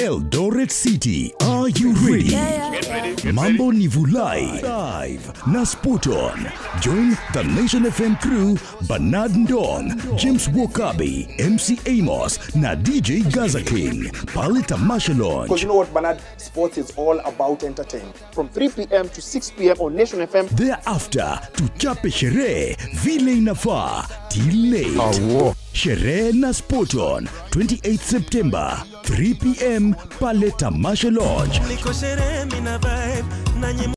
Eldoret City, are you ready? Mambo ni Vulai live na Sputon. Join the Nation FM crew, Bernard Ndong, James Wokabi, MC Amos, na DJ Gaza King, pale Tamasha Lounge. Because you know what, Bernard, sports is all about entertainment. From 3 p.m. to 6 p.m. on Nation FM. Thereafter, tuchape sherehe vile inafaa till late. Sherehe na Sputon, 28 September, 3 p.m. pale Tamasha Lounge.